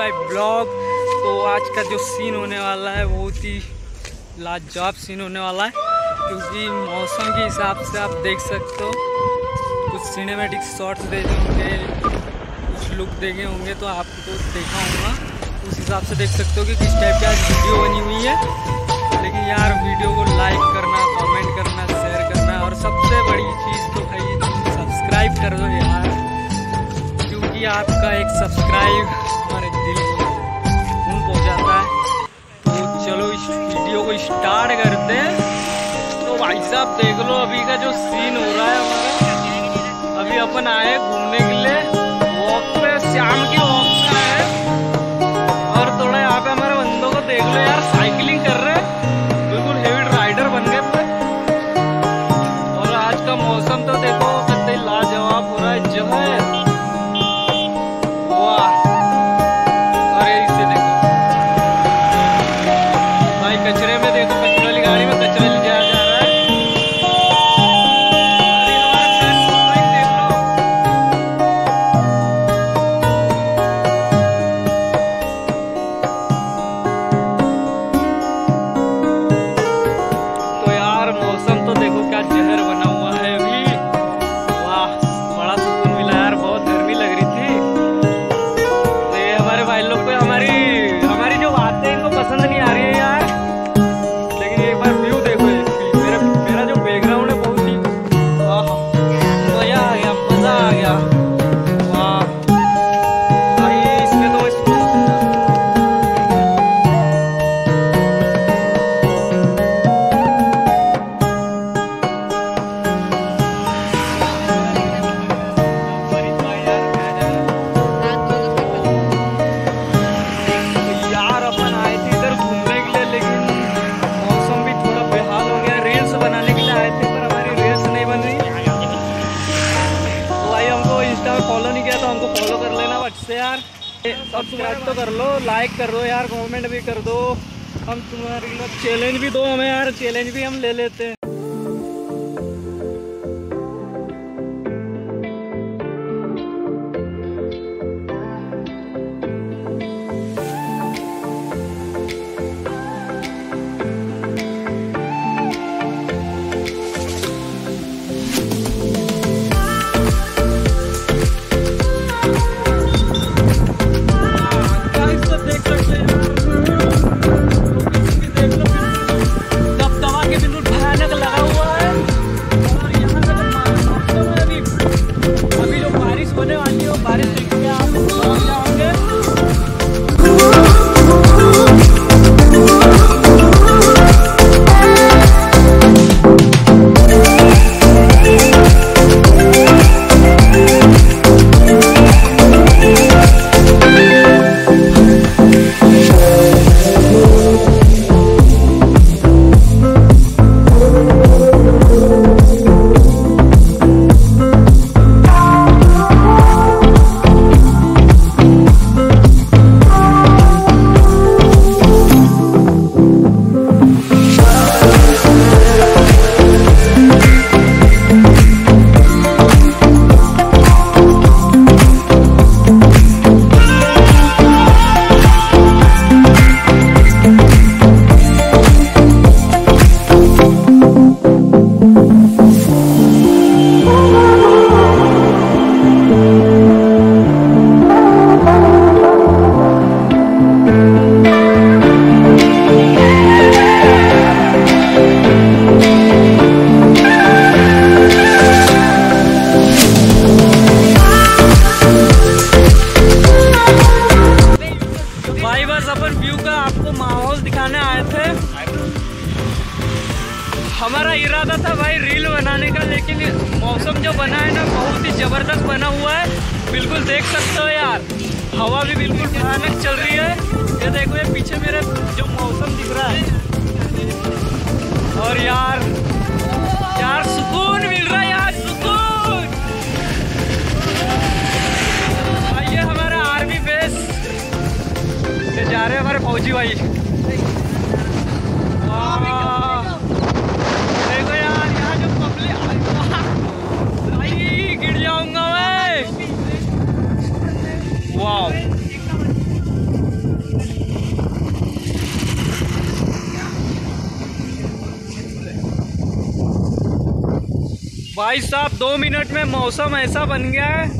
My blog. तो आज का जो सीन होने वाला है बहुत ही लाजवाब सीन होने वाला है, क्योंकि मौसम के हिसाब से आप देख सकते हो। कुछ सिनेमैटिक शॉट्स देखे होंगे, कुछ लुक देखे होंगे, तो आपको देखा होगा, उस हिसाब से देख सकते हो कि किस टाइप की आज वीडियो बनी हुई है। लेकिन यार वीडियो को लाइक करना, कमेंट करना, शेयर करना, और सबसे बड़ी चीज़ तो भाई सब्सक्राइब कर दो यार, क्योंकि आपका एक सब्सक्राइब हमारे दिल को खून पहुँचाता है। तो चलो इस वीडियो को स्टार्ट करते हैं। तो भाई साहब देख लो अभी का जो सीन हो रहा है हमारा। अभी अपन आए घूमने के लिए, वॉक पे, शाम की वॉक पे आए, और थोड़ा यहाँ पे हमारे बंदों को देख लो यार, साइकिलिंग कर रहे हैं, बिल्कुल हेवी राइडर बन गए पूरे। और आज का मौसम तो देखो कितना लाजवाब हो रहा है, जो है वाह। अरे इसे देखो भाई, कचरे में देखो, कचरे वाली गाड़ी में कचरा ले जाया जा रहा है। अरे हमारा फ्रेंड देख लो। तो यार मौसम तो देखो क्या जहर बना हुआ है अभी। वाह, बड़ा सुकून मिला यार, बहुत गर्मी लग रही थी। तो ये हमारे भाई लोग को हमारी जो बातें हैं इनको पसंद नहीं आ रही है यार। लेकिन एक बार व्यू देखो, मेरा जो बैकग्राउंड है बहुत ही मजा आ गया, मजा आ गया। वाह भाई, इसमें तो यार अपन आए थे इधर घूमने के लिए, लेकिन मौसम भी थोड़ा बेहाल हो गया। रील्स बनाने के लिए आए थे, पर हमारी रील्स नहीं बन रही। तो भाई हमको इंस्टा पे फॉलो नहीं किया, तो हमको फॉलो कर लेना व्हाट्सएप से यार। सब्सक्राइब तो कर लो, लाइक कर दो यार, कमेंट भी कर दो। हम तुम्हारे लिए चैलेंज भी दो हमें यार, चैलेंज भी हम ले लेते हैं। हमारा इरादा था भाई रील बनाने का, लेकिन मौसम जो बना है ना बहुत ही ज़बरदस्त बना हुआ है। बिल्कुल देख सकते हो यार, हवा भी बिल्कुल भयानक चल रही है। ये देखो, ये पीछे मेरे जो मौसम दिख रहा है, और यार सुकून मिल रहा है यार, सुकून। ये हमारा आर्मी बेस ये जा रहे हैं हमारे फौजी भाई। देखो यार, यहाँ जो पब्लिक, भाई गिर जाऊंगा मैं। वाह भाई साहब 2 मिनट में मौसम ऐसा बन गया है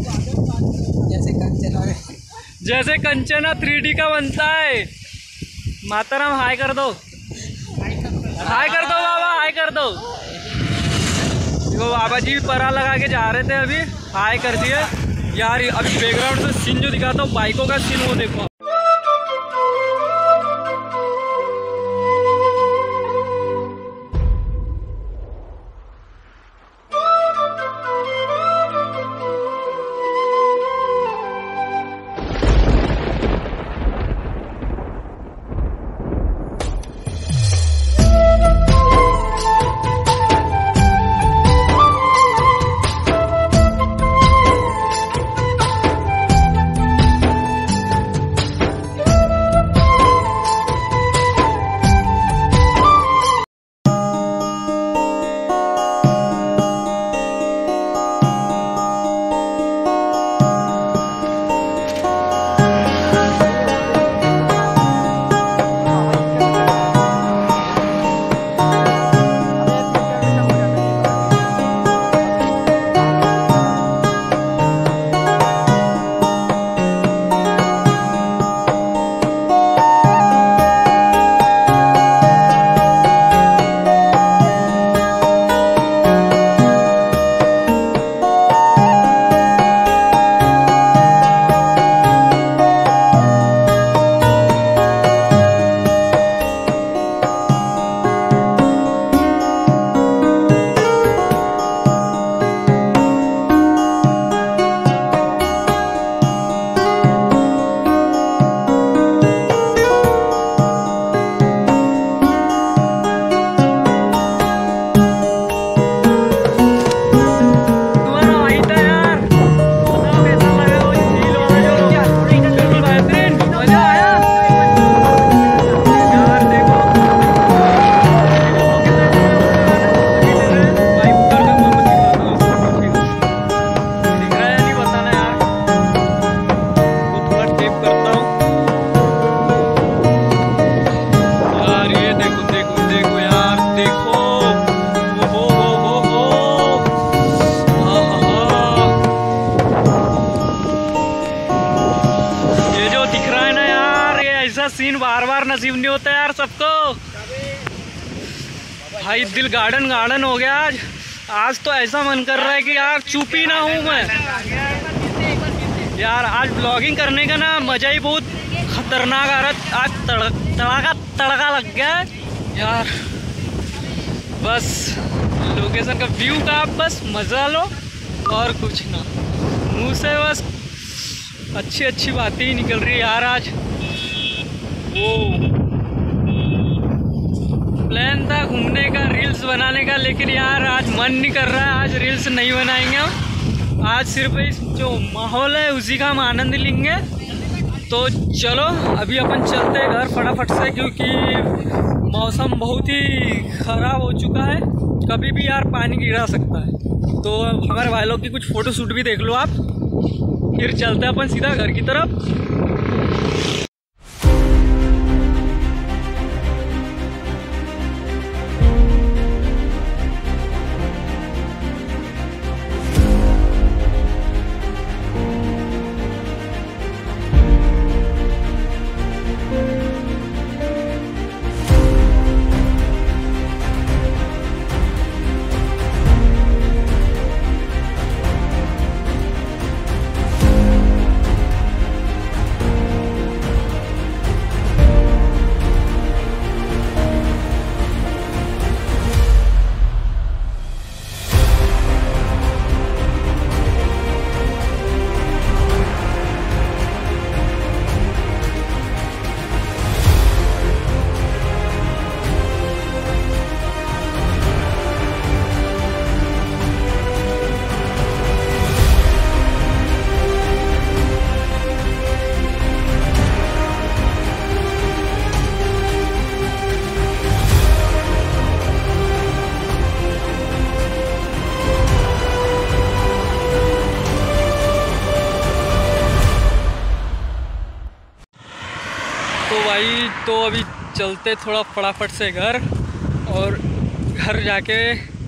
जैसे कंचना 3D का बनता है। माताराम हाय कर दो, हाय कर दो बाबा, हाय कर दो। देखो बाबा जी भी परा लगा के जा रहे थे, अभी हाय कर दिए यार। अभी बैकग्राउंड से सीन जो दिखाता हूँ बाइकों का सीन, वो देखो। सीन बार बार नसीब नहीं होता यार सबको। भाई दिल गार्डन गार्डन हो गया आज। आज तो ऐसा मन कर रहा है कि यार चुप ही ना हूँ मैं यार। आज ब्लॉगिंग करने का ना मज़ा ही बहुत खतरनाक आ रहा। आज तड़का लग गया यार। बस लोकेशन का व्यू का आप बस मज़ा लो और कुछ ना। मुँह से बस अच्छी अच्छी बातें ही निकल रही है यार। आज वो प्लान था घूमने का, रील्स बनाने का, लेकिन यार आज मन नहीं कर रहा है। आज रील्स नहीं बनाएंगे हम। आज सिर्फ इस जो माहौल है उसी का हम आनंद लेंगे। तो चलो अभी अपन चलते हैं घर फटाफट से, क्योंकि मौसम बहुत ही ख़राब हो चुका है। कभी भी यार पानी गिरा सकता है। तो हमारे भाई लोग की कुछ फ़ोटो शूट भी देख लो आप, फिर चलते हैं अपन सीधा घर की तरफ। तो भाई तो अभी चलते थोड़ा फटाफट से घर, और घर जाके